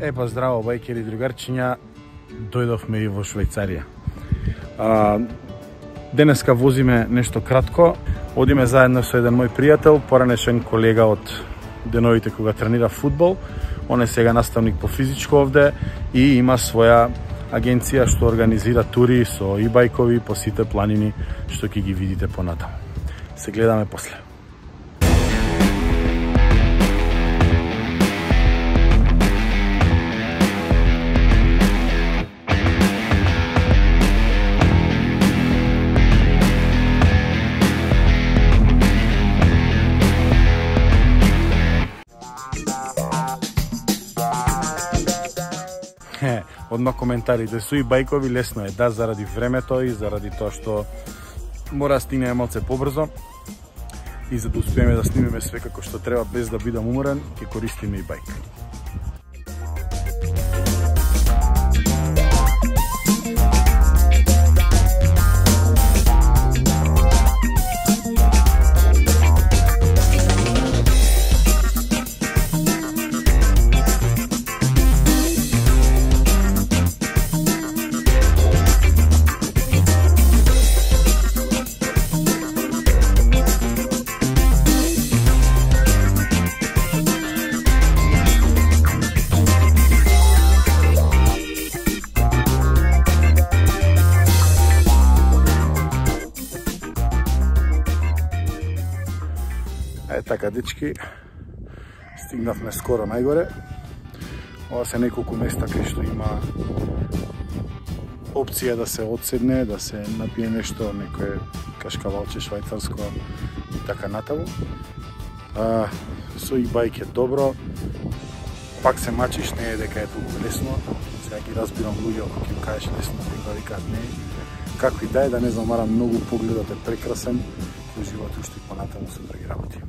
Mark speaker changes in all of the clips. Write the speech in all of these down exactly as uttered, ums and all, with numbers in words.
Speaker 1: Епа, здраво, бајкери другарчиња, дојдовме и во Швајцарија. А, денеска возиме нешто кратко, одиме заедно со еден мој пријател, поранешен колега од деновите кога тренира фудбал. Он е сега наставник по физичко овде и има своја агенција што организира тури со и-бајкови по сите планини што ќе ги видите понатаму. Се гледаме после. Одма коментарите со и-бајкови лесно е, да, заради времето и заради тоа што мора да стигне малце побрзо и за да успееме да снимеме све како што треба без да бидам уморен, ќе користиме и-бајк. Е така, дечки, стигнавме скоро најгоре. Ова се неколку места кај што има опција да се одседне, да се напие нешто, некое кашкавалче швајцарско и така натаму. А, со и-бајк е добро, пак се мачиш, не е дека е толку лесно. Сега ги разбирам луѓе, ако ќе кажеш лесно, дека викаат не. Како и да е, да не замарам многу, погледот е прекрасен, уживате уште и понатаму супер ги работи.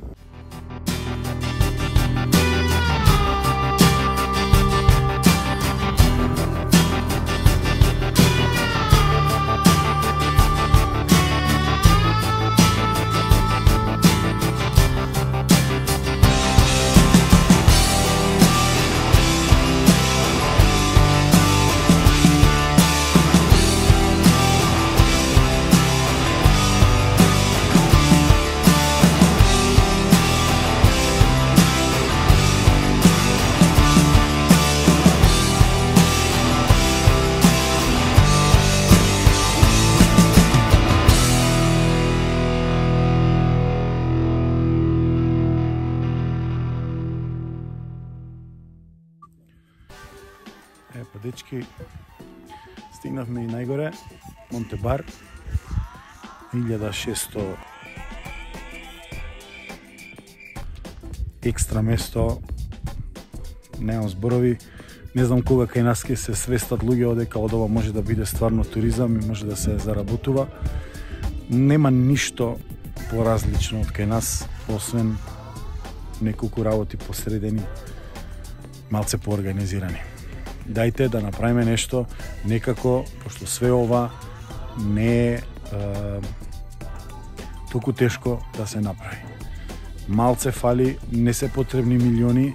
Speaker 1: Епа, дечки, стигнавме и најгоре, Монтебар, илјада шесто екстра место, немам зборови, не знам кога кај нас ке се свестат луѓе одека од ова може да биде стварно туризам и може да се заработува. Нема ништо поразлично од кај нас, освен неколку работи посредени, малце поорганизирани. Дајте да направиме нешто некако, пошто све ова не е, е толку тешко да се направи. Малце фали, не се потребни милиони. Е,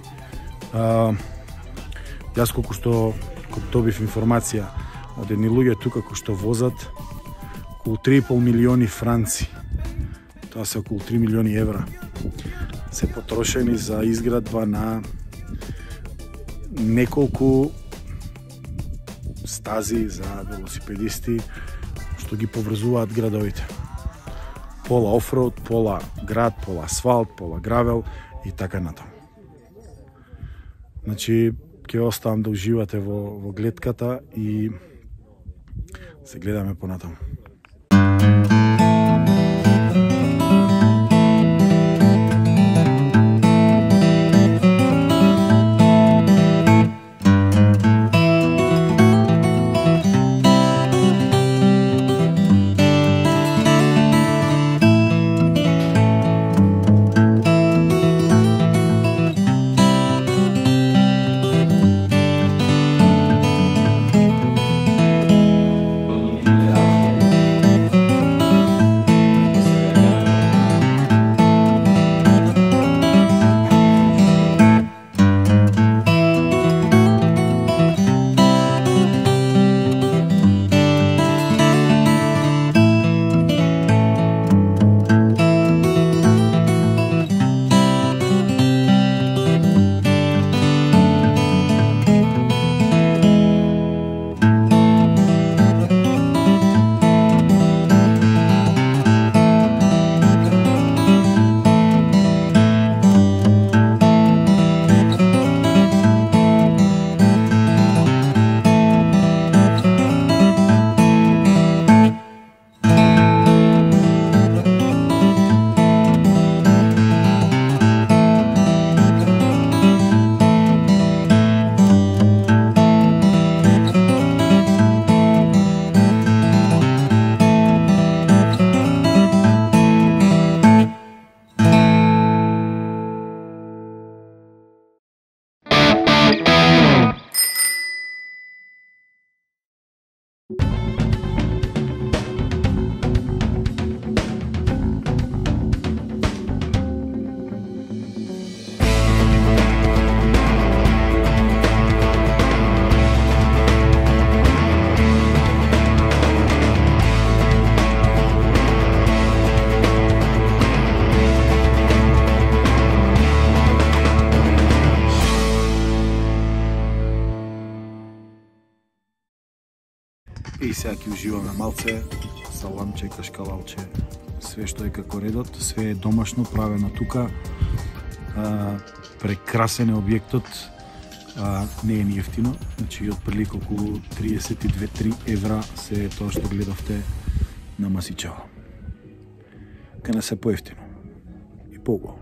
Speaker 1: јас колку што добив информација од едни луѓе тука кои што возат околу три и пол милиони франци, тоа се околу три милиони евра, се потрошени за изградба на неколку стази за велосипедисти што ги поврзуваат градовите. Пола офроуд, пола град, пола асфалт, пола гравел и така натаму. Значи, ќе оставам да уживате во, во гледката и се гледаме понатаму. И сега ќе уживаме малце, саламче, кашкалалче, све што е како редот, све е домашно, правено тука. А, прекрасен е објектот, а, не е ни ефтино, значи отприлика околу триесет и две до три евра се тоа што гледавте на Масичево. Ке не се поевтино и поубаво.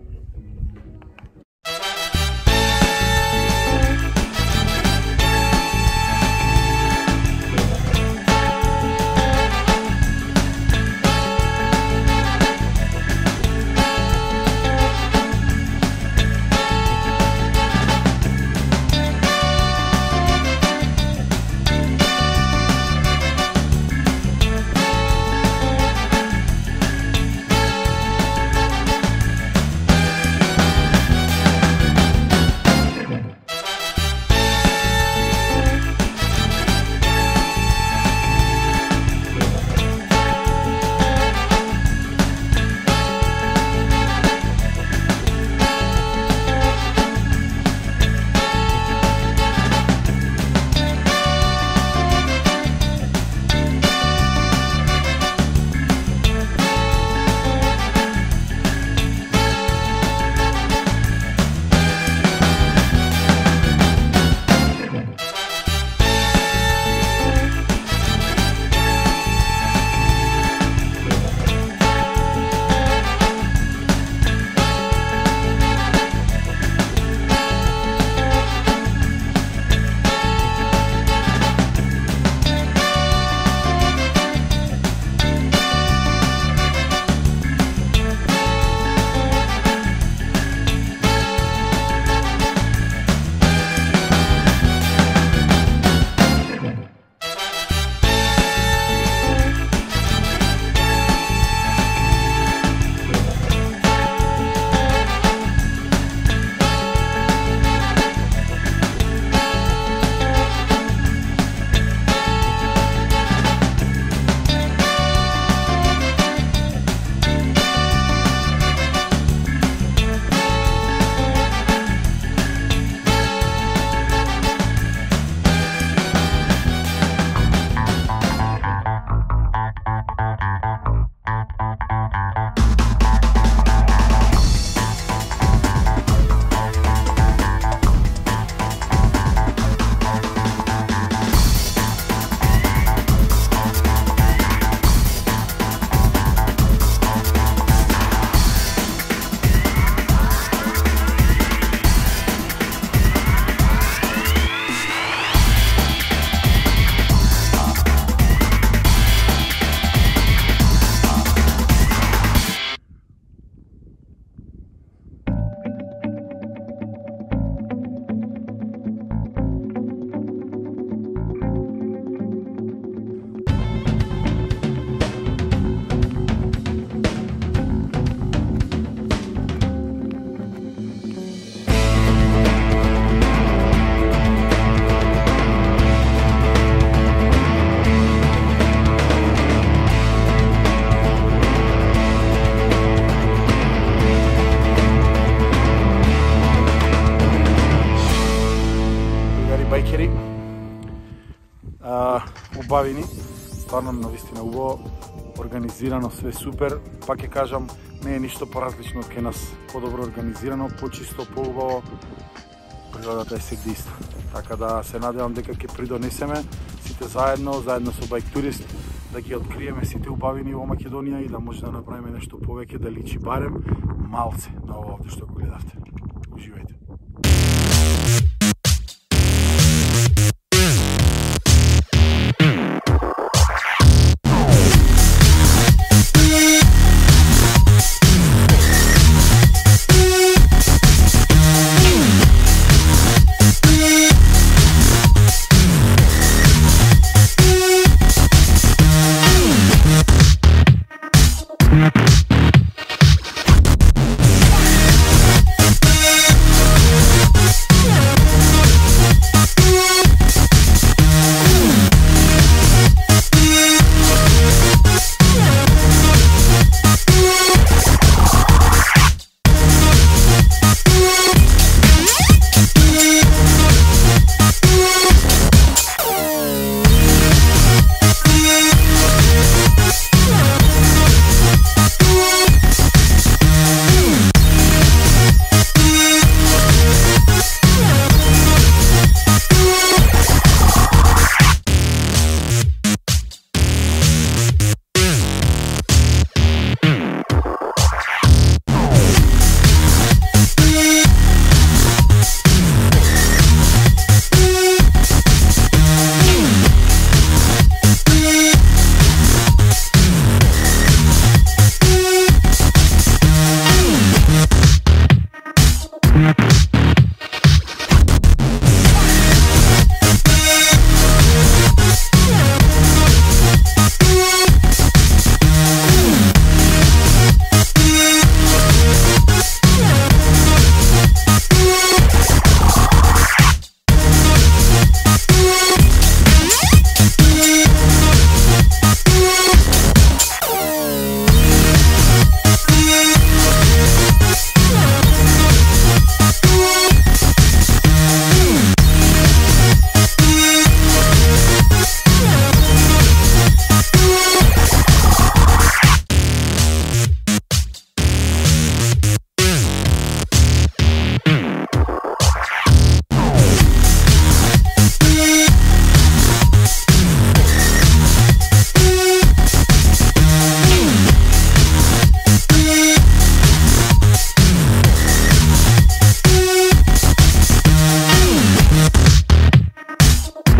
Speaker 2: убавини, стварно навистина убаво, организирано, све супер. Пак ќе кажам, не е ништо поразлично од кај нас, подобро организирано, почисто, поубаво, природата е сегде иста. Така да се надевам дека ќе придонесеме сите заедно, заедно со Байк Турист, да ги откриеме сите убавини во Македонија и да може да направиме нешто повеќе, да личи барем малце на ова овде што го гледавте. Уживајте.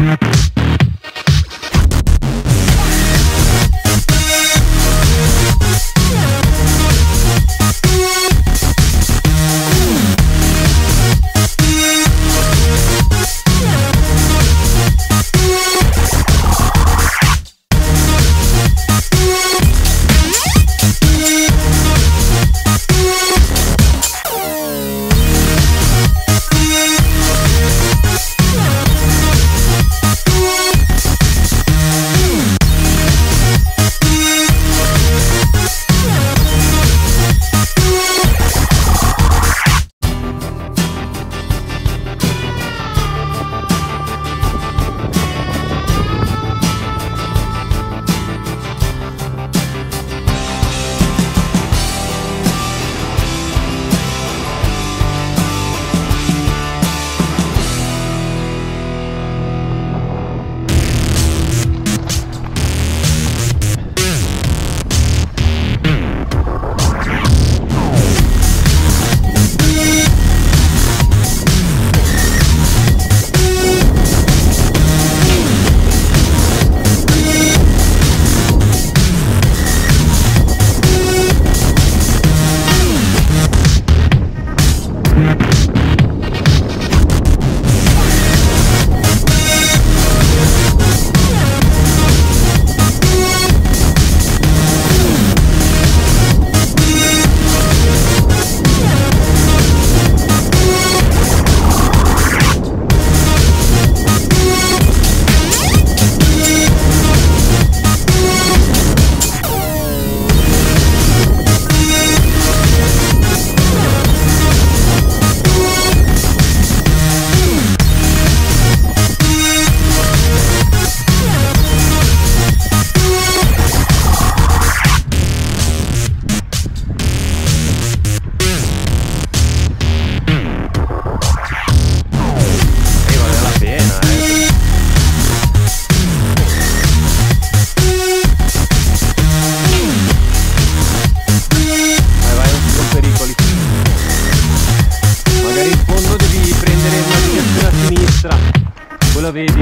Speaker 3: Quella vedi,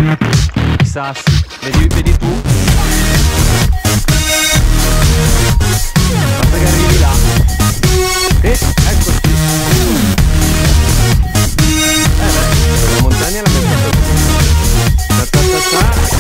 Speaker 3: i sassi, vedi, vedi tu? Basta che arrivi là. E eccoci. Eh beh, la montagna l'ha messa così. Ta ta ta ta.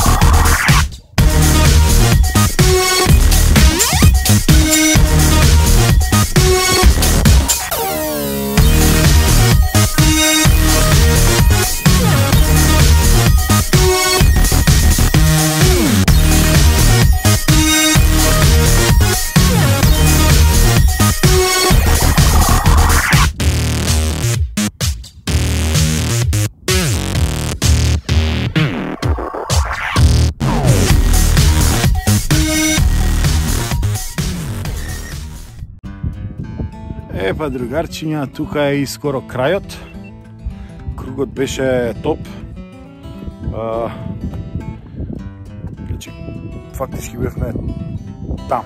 Speaker 2: Е, па другарчиња, тука е и скоро крајот. Кругот беше топ. А, значи, фактички бевме там.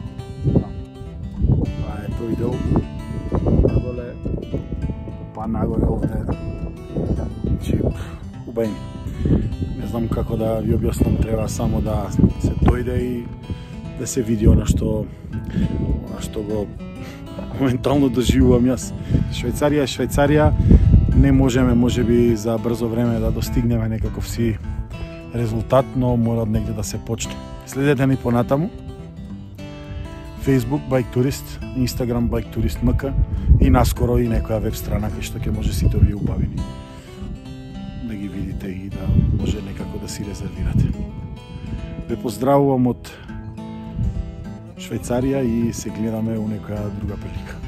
Speaker 2: Това е тој дел. Надоле, па нагоре овде. Значи, убајни. Не знам како да ви објаснам, треба само да се дојде и да се види она што, она што го моментално доживувам јас. Швајцарија, Швајцарија, не можеме можеби за брзо време да достигнеме некаков си резултат, но мора негде да се почне. Следете ни понатаму. Facebook Bike Tourist, Instagram Bike Tourist ем ка и наскоро и некоја веб страна кај што ќе може сите овие убавини да ги видите и да може некако да си резервирате. Ве поздравувам од Швајцарија и се гледаме у некоја друга прилика.